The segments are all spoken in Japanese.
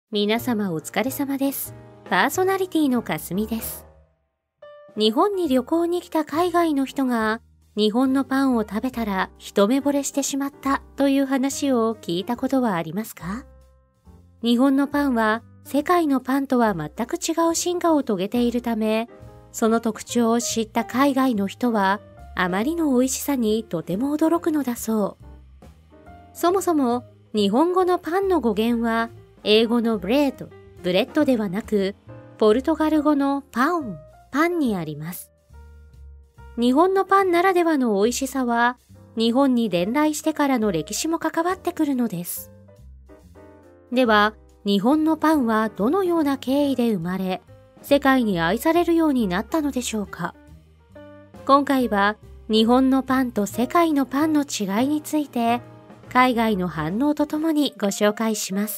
皆様お疲れ様です。パーソナリティのかすみです。日本に旅行に来た海外の人が日本のパンを食べたら一目惚れしてしまったという話を聞いたことはありますか？日本のパンは世界のパンとは全く違う進化を遂げているため、その特徴を知った海外の人はあまりの美味しさにとても驚くのだそう。そもそも日本語のパンの語源は英語のブレッドではなく、ポルトガル語のパンにあります。日本のパンならではの美味しさは、日本に伝来してからの歴史も関わってくるのです。では、日本のパンはどのような経緯で生まれ、世界に愛されるようになったのでしょうか。今回は、日本のパンと世界のパンの違いについて、海外の反応とともにご紹介します。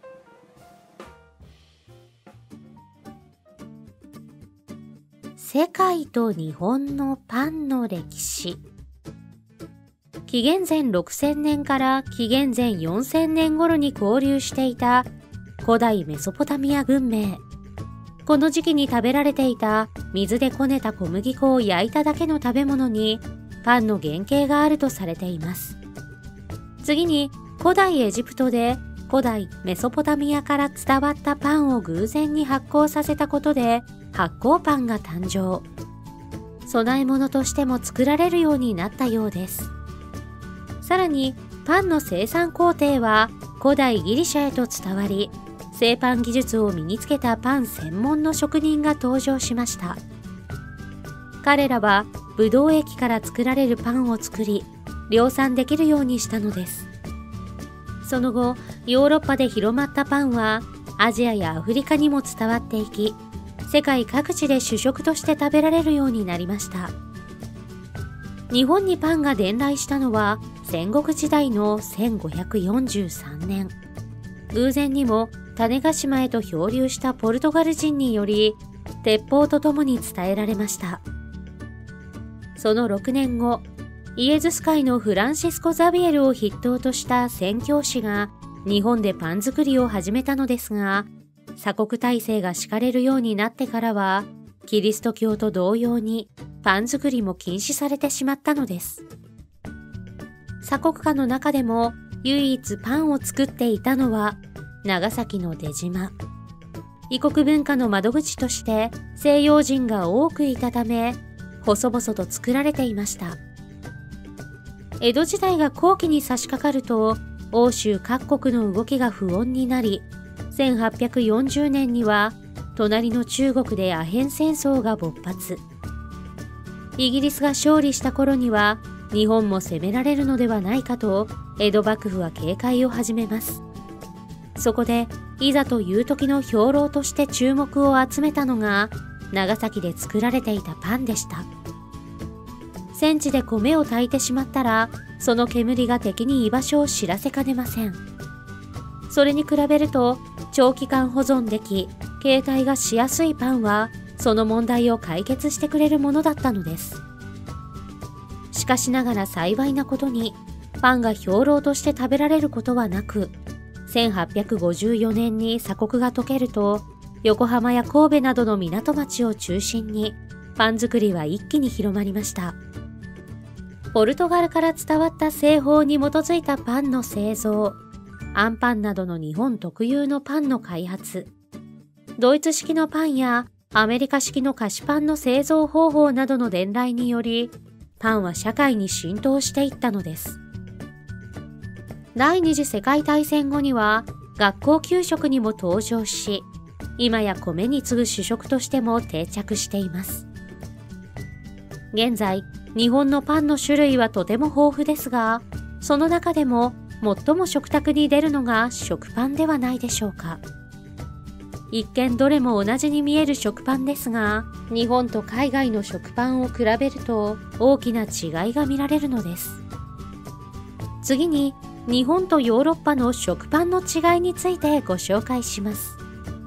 世界と日本のパンの歴史。紀元前6000年から紀元前4000年頃に交流していた古代メソポタミア文明。この時期に食べられていた水でこねた小麦粉を焼いただけの食べ物にパンの原型があるとされています。次に古代エジプトで古代メソポタミアから伝わったパンを偶然に発酵させたことで発酵パンが誕生。供え物としても作られるようになったようです。さらにパンの生産工程は古代ギリシャへと伝わり、製パン技術を身につけたパン専門の職人が登場しました。彼らはブドウ液から作られるパンを作り、量産できるようにしたのです。その後、ヨーロッパで広まったパンはアジアやアフリカにも伝わっていき、世界各地で主食として食べられるようになりました。日本にパンが伝来したのは戦国時代の1543年。偶然にも種子島へと漂流したポルトガル人により、鉄砲とともに伝えられました。その6年後、イエズス会のフランシスコ・ザビエルを筆頭とした宣教師が日本でパン作りを始めたのですが、鎖国体制が敷かれるようになってからは、キリスト教と同様にパン作りも禁止されてしまったのです。鎖国下の中でも唯一パンを作っていたのは長崎の出島。異国文化の窓口として西洋人が多くいたため、細々と作られていました。江戸時代が後期に差し掛かると、欧州各国の動きが不穏になり、1840年には隣の中国でアヘン戦争が勃発。イギリスが勝利した頃には日本も攻められるのではないかと江戸幕府は警戒を始めます。そこでいざという時の兵糧として注目を集めたのが長崎で作られていたパンでした。戦地で米を炊いてしまったら、その煙が敵に居場所を知らせかねません。それに比べると長期間保存でき、携帯がしやすいパンはその問題を解決してくれるものだったのです。しかしながら幸いなことに、パンが兵糧として食べられることはなく、1854年に鎖国が解けると、横浜や神戸などの港町を中心にパン作りは一気に広まりました。ポルトガルから伝わった製法に基づいたパンの製造、あんパンなどの日本特有のパンの開発、ドイツ式のパンやアメリカ式の菓子パンの製造方法などの伝来により、パンは社会に浸透していったのです。第二次世界大戦後には学校給食にも登場し、今や米に次ぐ主食としても定着しています。現在、日本のパンの種類はとても豊富ですが、その中でも最も食卓に出るのが食パンではないでしょうか。一見どれも同じに見える食パンですが、日本と海外の食パンを比べると大きな違いが見られるのです。次に、日本とヨーロッパの食パンの違いについてご紹介します。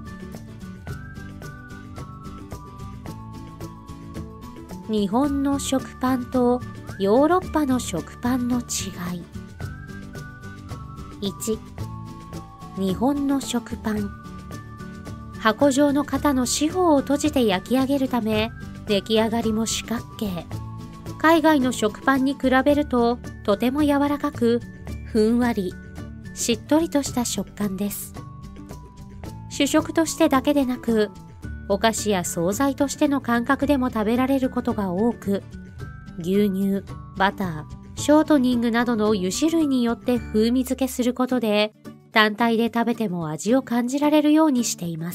日本の食パンとヨーロッパの食パンの違い。1、 日本の食パン。箱状の型の四方を閉じて焼き上げるため、出来上がりも四角形。海外の食パンに比べるととても柔らかく、ふんわり、しっとりとした食感です。主食としてだけでなく、お菓子や惣菜としての感覚でも食べられることが多く、牛乳、バター、ショートニングなどの油脂類によって風味付けすることで、単体で食べても味を感じられるようにしています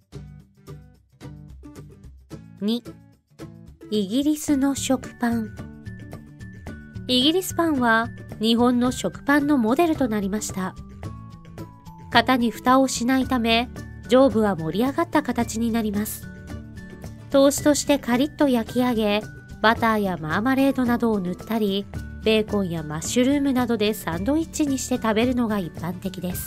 。2. イギリスの食パン。イギリスパンは日本の食パンのモデルとなりました。型に蓋をしないため、上部は盛り上がった形になります。トーストしてカリッと焼き上げ、バターやマーマレードなどを塗ったり、ベーコンやマッシュルームなどでサンドイッチにして食べるのが一般的です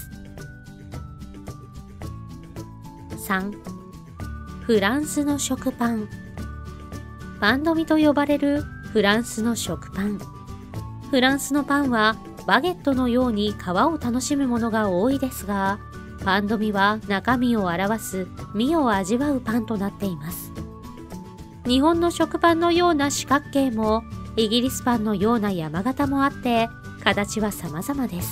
。3. フランスの食パン。パンドミと呼ばれるフランスの食パン。フランスのパンはバゲットのように皮を楽しむものが多いですが、パンドミは中身を表す身を味わうパンとなっています。日本の食パンのような四角形も、イギリスパンのような山形もあって、形は様々です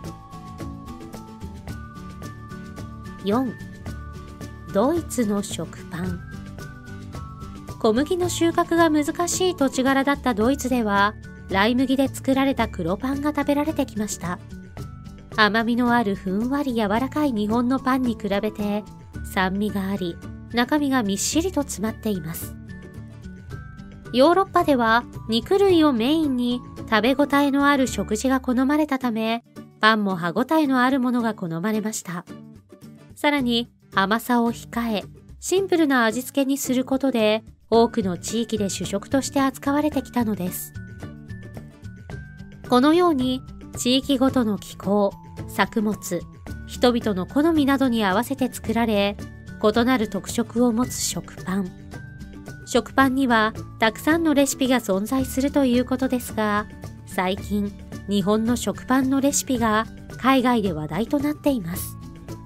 。4. ドイツの食パン。小麦の収穫が難しい土地柄だったドイツでは、ライ麦で作られた黒パンが食べられてきました。甘みのあるふんわり柔らかい日本のパンに比べて、酸味があり、中身がみっしりと詰まっています。ヨーロッパでは肉類をメインに食べ応えのある食事が好まれたため、パンも歯ごたえのあるものが好まれました。さらに甘さを控え、シンプルな味付けにすることで、多くの地域で主食として扱われてきたのです。このように地域ごとの気候、作物、人々の好みなどに合わせて作られ、異なる特色を持つ食パン。食パンにはたくさんのレシピが存在するということですが、最近日本の食パンのレシピが海外で話題となっています。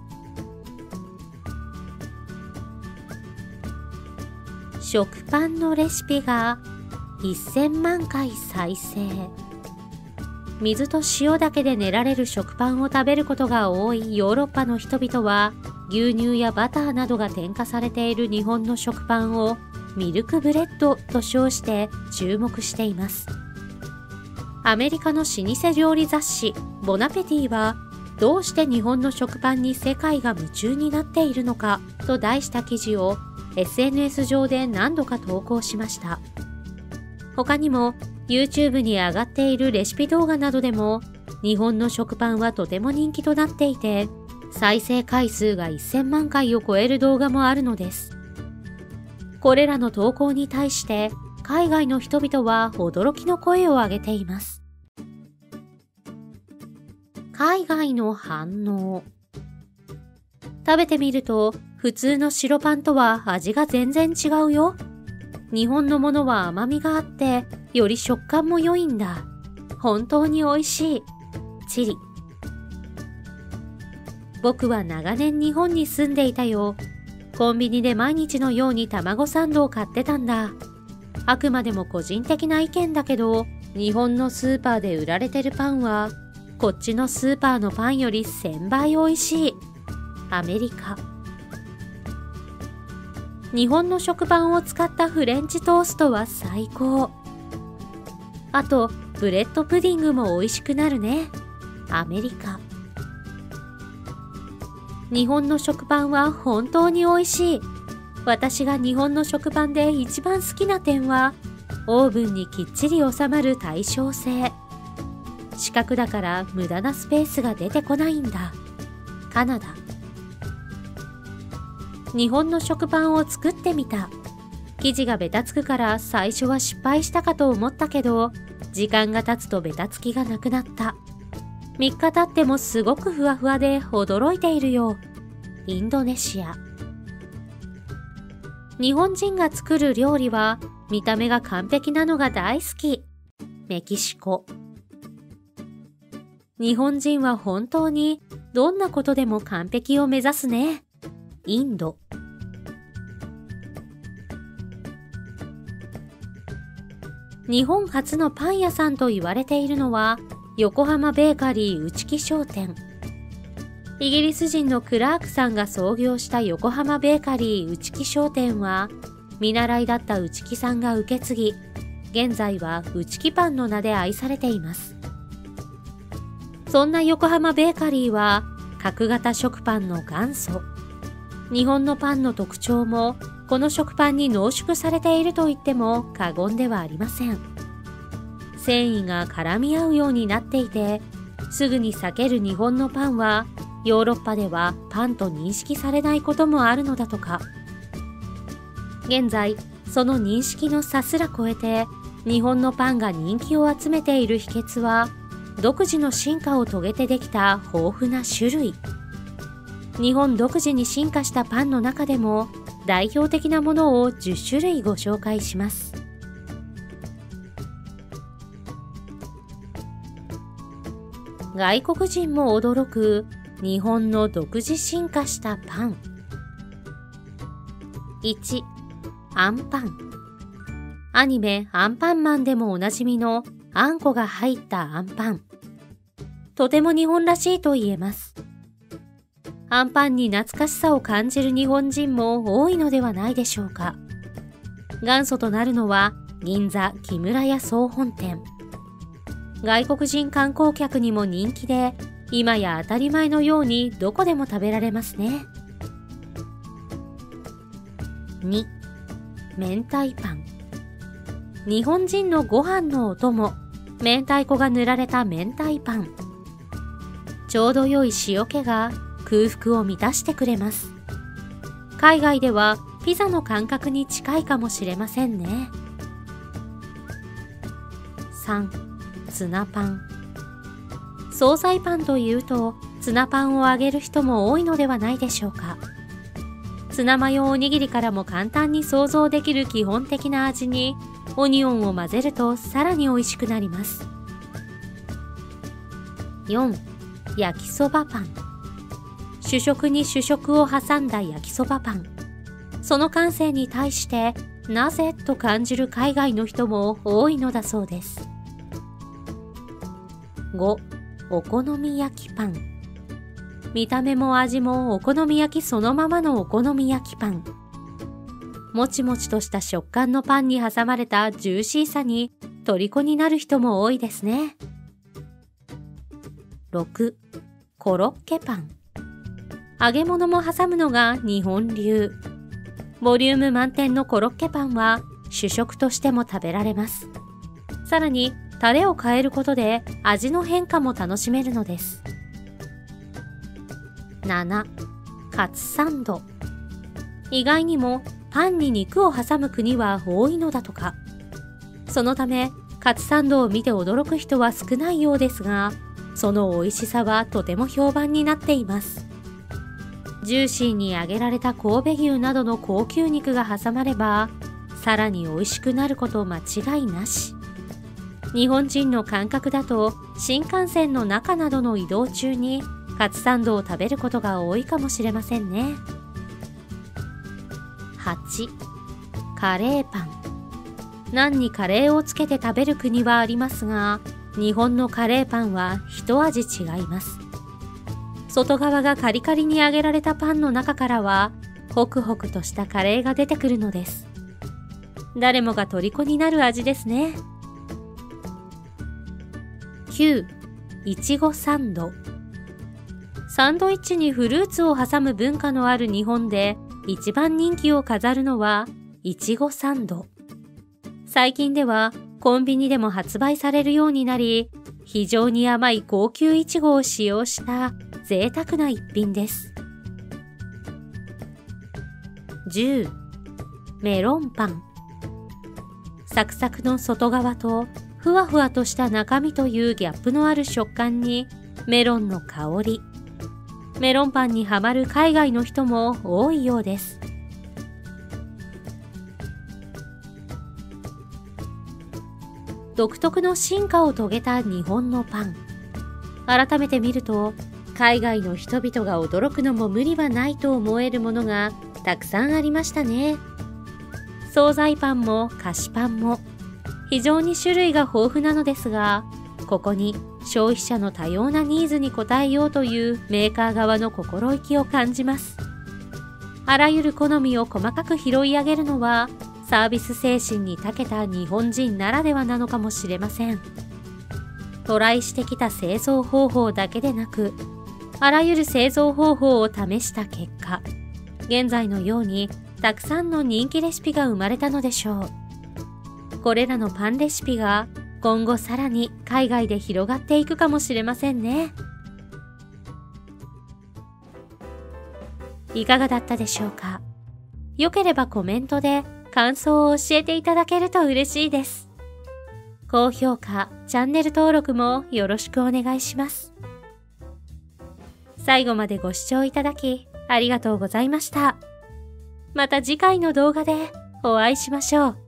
食パンのレシピが1000万回再生。水と塩だけで練られる食パンを食べることが多いヨーロッパの人々は、牛乳やバターなどが添加されている日本の食パンをミルクブレッドと称して注目しています。アメリカの老舗料理雑誌ボナペティは、どうして日本の食パンに世界が夢中になっているのかと題した記事を SNS 上で何度か投稿しました。他にも YouTube に上がっているレシピ動画などでも、日本の食パンはとても人気となっていて、再生回数が1000万回を超える動画もあるのです。これらの投稿に対して海外の人々は驚きの声を上げています。海外の反応。食べてみると普通の白パンとは味が全然違うよ。日本のものは甘みがあってより食感も良いんだ。本当に美味しい。チリ。僕は長年日本に住んでいたよ。コンビニで毎日のように卵サンドを買ってたんだ。あくまでも個人的な意見だけど、日本のスーパーで売られてるパンは、こっちのスーパーのパンより1000倍美味しい。アメリカ。日本の食パンを使ったフレンチトーストは最高。あと、ブレッドプディングも美味しくなるね。アメリカ。日本の食パンは本当に美味しい。私が日本の食パンで一番好きな点は、オーブンにきっちり収まる対称性。四角だから無駄なスペースが出てこないんだ。カナダ。日本の食パンを作ってみた。生地がベタつくから最初は失敗したかと思ったけど、時間が経つとベタつきがなくなった。3日経ってもすごくふわふわで驚いているよ。インドネシア。日本人が作る料理は見た目が完璧なのが大好き。メキシコ。 日本人は本当にどんなことでも完璧を目指すね。インド。日本初のパン屋さんと言われているのは横浜ベーカリー内木商店。イギリス人のクラークさんが創業した横浜ベーカリー内木商店は見習いだった内木さんが受け継ぎ、現在は内木パンの名で愛されています。そんな横浜ベーカリーは角型食パンの元祖。日本のパンの特徴もこの食パンに濃縮されていると言っても過言ではありません。繊維が絡み合うようになっていて、すぐに裂ける日本のパンはヨーロッパではパンと認識されないこともあるのだとか。現在その認識の差すら超えて日本のパンが人気を集めている秘訣は独自の進化を遂げてできた豊富な種類。日本独自に進化したパンの中でも代表的なものを10種類ご紹介します。外国人も驚く日本の独自進化したパン。1、あんパン。アニメアンパンマンでもおなじみのあんこが入ったあんパン。とても日本らしいと言えます。あんパンに懐かしさを感じる日本人も多いのではないでしょうか。元祖となるのは銀座木村屋総本店。外国人観光客にも人気で、今や当たり前のようにどこでも食べられますね。2、明太パン。日本人のご飯のお供、明太子が塗られた明太パン。ちょうど良い塩気が空腹を満たしてくれます。海外ではピザの感覚に近いかもしれませんね。3、ツナパン。惣菜パンというとツナパンを揚げる人も多いのではないでしょうか。ツナマヨおにぎりからも簡単に想像できる基本的な味にオニオンを混ぜるとさらに美味しくなります。4、焼きそばパン。主食に主食を挟んだ焼きそばパン。その感性に対してなぜと感じる海外の人も多いのだそうです。5、お好み焼きパン。見た目も味もお好み焼きそのままのお好み焼きパン。もちもちとした食感のパンに挟まれたジューシーさに虜になる人も多いですね。6、コロッケパン。揚げ物も挟むのが日本流。ボリューム満点のコロッケパンは主食としても食べられます。さらにタレを変えることで味の変化も楽しめるのです。7、カツサンド。意外にもパンに肉を挟む国は多いのだとか。そのためカツサンドを見て驚く人は少ないようですが、その美味しさはとても評判になっています。ジューシーに揚げられた神戸牛などの高級肉が挟まれば、さらに美味しくなること間違いなし。日本人の感覚だと新幹線の中などの移動中にカツサンドを食べることが多いかもしれませんね。8、カレーパン。ナンにカレーをつけて食べる国はありますが、日本のカレーパンは一味違います。外側がカリカリに揚げられたパンの中からはホクホクとしたカレーが出てくるのです。誰もが虜になる味ですね。9、いちごサンド。サンドイッチにフルーツを挟む文化のある日本で一番人気を飾るのはいちごサンド。最近ではコンビニでも発売されるようになり、非常に甘い高級いちごを使用した贅沢な一品です。10、メロンパン。サクサクの外側とふわふわとした中身というギャップのある食感にメロンの香り。メロンパンにハマる海外の人も多いようです。独特の進化を遂げた日本のパン。 改めて見ると、海外の人々が驚くのも無理はないと思えるものがたくさんありましたね。惣菜パンも菓子パンも非常に種類が豊富なのですが、ここに消費者の多様なニーズに応えようというメーカー側の心意気を感じます。あらゆる好みを細かく拾い上げるのはサービス精神に長けた日本人ならではなのかもしれません。トライしてきた製造方法だけでなく、あらゆる製造方法を試した結果、現在のようにたくさんの人気レシピが生まれたのでしょう。これらのパンレシピが今後さらに海外で広がっていくかもしれませんね。いかがだったでしょうか。よければコメントで感想を教えていただけると嬉しいです。高評価、チャンネル登録もよろしくお願いします。最後までご視聴いただきありがとうございました。また次回の動画でお会いしましょう。